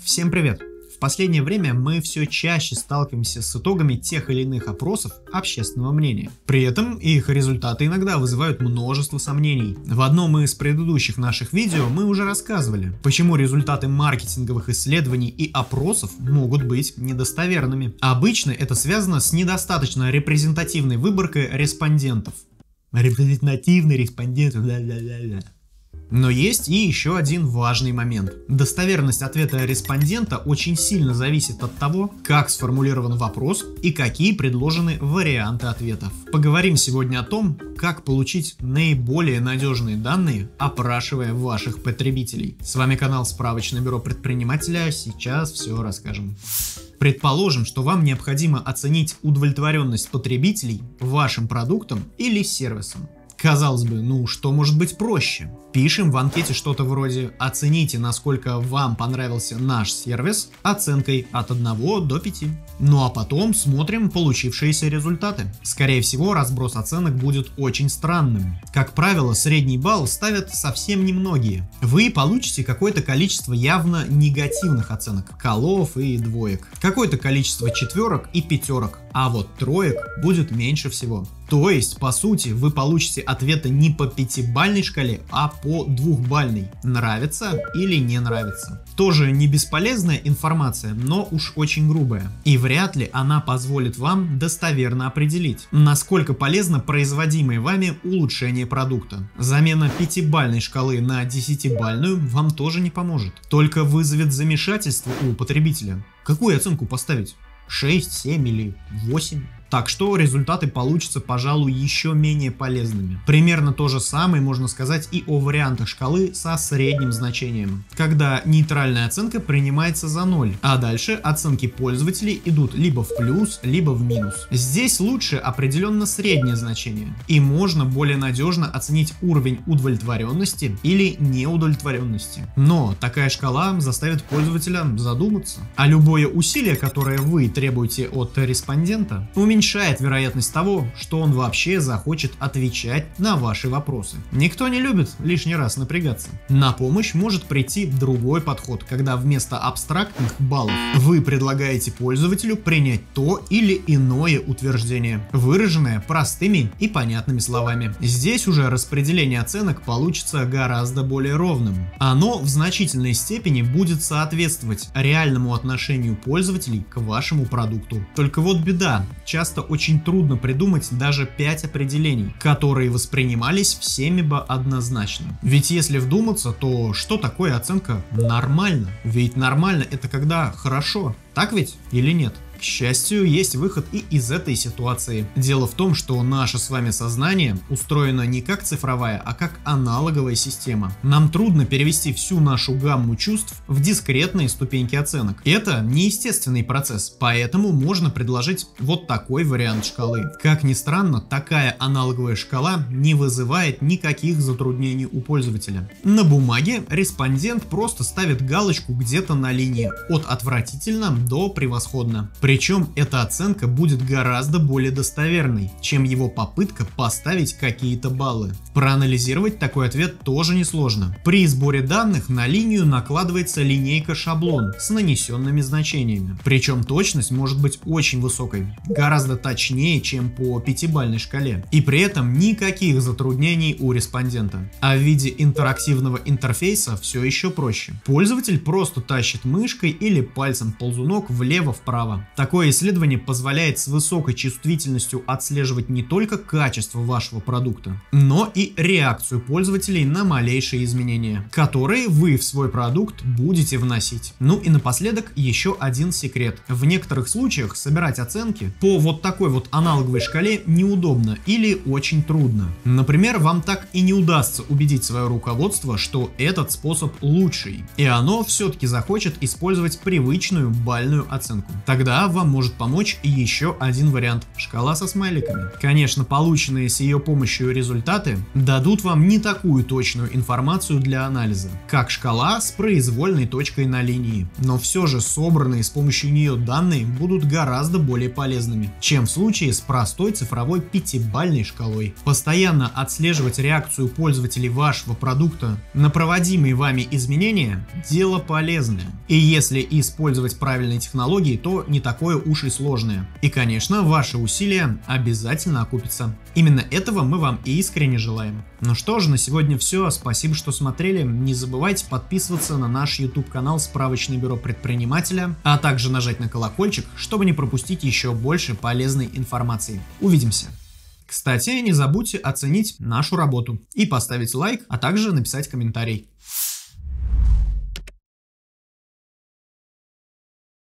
Всем привет! В последнее время мы все чаще сталкиваемся с итогами тех или иных опросов общественного мнения. При этом их результаты иногда вызывают множество сомнений. В одном из предыдущих наших видео мы уже рассказывали, почему результаты маркетинговых исследований и опросов могут быть недостоверными. Обычно это связано с недостаточно репрезентативной выборкой респондентов. Репрезентативный респондент, ля-ля-ля-ля. Но есть и еще один важный момент. Достоверность ответа респондента очень сильно зависит от того, как сформулирован вопрос и какие предложены варианты ответов. Поговорим сегодня о том, как получить наиболее надежные данные, опрашивая ваших потребителей. С вами канал Справочное бюро предпринимателя, сейчас все расскажем. Предположим, что вам необходимо оценить удовлетворенность потребителей вашим продуктом или сервисом. Казалось бы, что может быть проще? Пишем в анкете что-то вроде «Оцените, насколько вам понравился наш сервис» оценкой от 1 до 5. Ну а потом смотрим получившиеся результаты. Скорее всего, разброс оценок будет очень странным. Как правило, средний балл ставят совсем немногие. Вы получите какое-то количество явно негативных оценок, колов и двоек. Какое-то количество четверок и пятерок, а вот троек будет меньше всего. То есть, по сути, вы получите ответы не по 5-бальной шкале, а по 2-бальной. Нравится или не нравится. Тоже не бесполезная информация, но уж очень грубая. И вряд ли она позволит вам достоверно определить, насколько полезно производимое вами улучшение продукта. Замена 5-бальной шкалы на 10-бальную вам тоже не поможет. Только вызовет замешательство у потребителя. Какую оценку поставить? 6, 7 или 8? Так что результаты получатся, пожалуй, еще менее полезными. Примерно то же самое можно сказать и о вариантах шкалы со средним значением, когда нейтральная оценка принимается за 0, а дальше оценки пользователей идут либо в плюс, либо в минус. Здесь лучше определенно среднее значение, и можно более надежно оценить уровень удовлетворенности или неудовлетворенности. Но такая шкала заставит пользователя задуматься, а любое усилие, которое вы требуете от респондента, уменьшает вероятность того, что он вообще захочет отвечать на ваши вопросы. Никто не любит лишний раз напрягаться. На помощь может прийти другой подход, когда вместо абстрактных баллов вы предлагаете пользователю принять то или иное утверждение, выраженное простыми и понятными словами. Здесь уже распределение оценок получится гораздо более ровным. Оно в значительной степени будет соответствовать реальному отношению пользователей к вашему продукту. Только вот беда. Часто очень трудно придумать даже 5 определений, которые воспринимались всеми бы однозначно. Ведь если вдуматься, то что такое оценка нормально? Ведь нормально это когда хорошо, так ведь или нет? К счастью, есть выход и из этой ситуации. Дело в том, что наше с вами сознание устроено не как цифровая, а как аналоговая система. Нам трудно перевести всю нашу гамму чувств в дискретные ступеньки оценок. Это неестественный процесс, поэтому можно предложить вот такой вариант шкалы. Как ни странно, такая аналоговая шкала не вызывает никаких затруднений у пользователя. На бумаге респондент просто ставит галочку где-то на линии от отвратительно до превосходно. Причем эта оценка будет гораздо более достоверной, чем его попытка поставить какие-то баллы. Проанализировать такой ответ тоже несложно. При сборе данных на линию накладывается линейка-шаблон с нанесенными значениями. Причем точность может быть очень высокой, гораздо точнее, чем по 5-бальной шкале. И при этом никаких затруднений у респондента. А в виде интерактивного интерфейса все еще проще. Пользователь просто тащит мышкой или пальцем ползунок влево-вправо. Такое исследование позволяет с высокой чувствительностью отслеживать не только качество вашего продукта, но и реакцию пользователей на малейшие изменения, которые вы в свой продукт будете вносить. Ну и напоследок еще один секрет. В некоторых случаях собирать оценки по вот такой вот аналоговой шкале неудобно или очень трудно. Например, вам так и не удастся убедить свое руководство, что этот способ лучший, и оно все-таки захочет использовать привычную бальную оценку. Тогда тогда вам может помочь еще один вариант – шкала со смайликами. Конечно, полученные с ее помощью результаты дадут вам не такую точную информацию для анализа, как шкала с произвольной точкой на линии, но все же собранные с помощью нее данные будут гораздо более полезными, чем в случае с простой цифровой 5-бальной шкалой. Постоянно отслеживать реакцию пользователей вашего продукта на проводимые вами изменения – дело полезное. И если использовать правильные технологии, то не такое уж и сложное. И, конечно, ваши усилия обязательно окупятся. Именно этого мы вам и искренне желаем. Ну что же, на сегодня все. Спасибо, что смотрели. Не забывайте подписываться на наш YouTube канал «Справочное бюро предпринимателя», а также нажать на колокольчик, чтобы не пропустить еще больше полезной информации. Увидимся! Кстати, не забудьте оценить нашу работу и поставить лайк, а также написать комментарий.